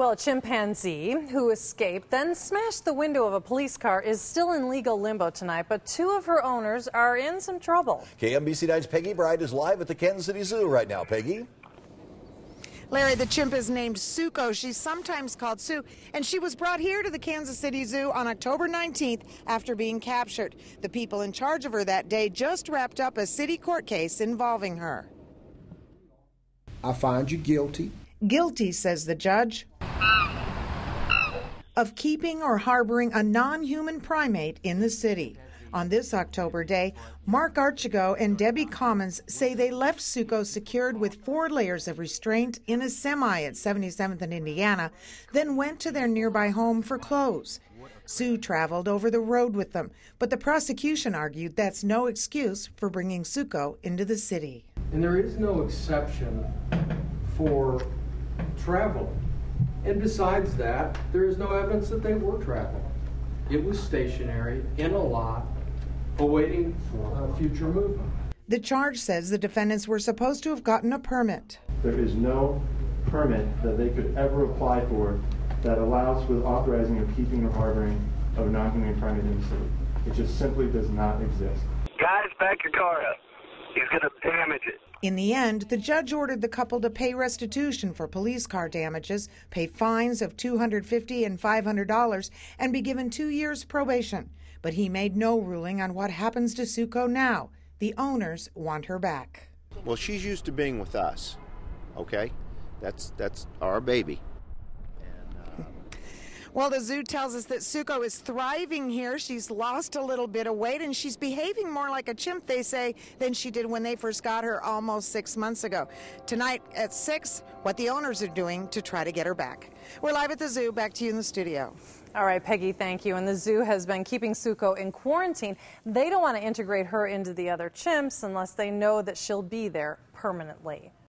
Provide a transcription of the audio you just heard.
Well, a chimpanzee who escaped, then smashed the window of a police car is still in legal limbo tonight, but two of her owners are in some trouble. KMBC 9's Peggy Breit is live at the Kansas City Zoo right now. Peggy? Larry, the chimp is named Suko. She's sometimes called Sue, and she was brought here to the Kansas City Zoo on October 19th after being captured. The people in charge of her that day just wrapped up a city court case involving her. I find you guilty. Guilty, says the judge, of keeping or harboring a non-human primate in the city. On this October day, Mark Archigo and Debbie Commons say they left Suko secured with 4 layers of restraint in a semi at 77th and Indiana, then went to their nearby home for clothes. Sue traveled over the road with them, but the prosecution argued that's no excuse for bringing Suko into the city. And there is no exception for travel. And besides that, there is no evidence that they were traveling. It was stationary in a lot, awaiting future movement. The charge says the defendants were supposed to have gotten a permit. There is no permit that they could ever apply for that allows for the authorizing of keeping or harboring of a non-human primate in the city. It just simply does not exist. Guys, back your car up. He's going to damage it. In the end, the judge ordered the couple to pay restitution for police car damages, pay fines of $250 and $500, and be given 2 years probation. But he made no ruling on what happens to Suko now. The owners want her back. Well, she's used to being with us, okay? That's our baby. Well, the zoo tells us that Suko is thriving here. She's lost a little bit of weight, and she's behaving more like a chimp, they say, than she did when they first got her almost 6 months ago. Tonight at 6, what the owners are doing to try to get her back. We're live at the zoo. Back to you in the studio. All right, Peggy, thank you. And the zoo has been keeping Suko in quarantine. They don't want to integrate her into the other chimps unless they know that she'll be there permanently.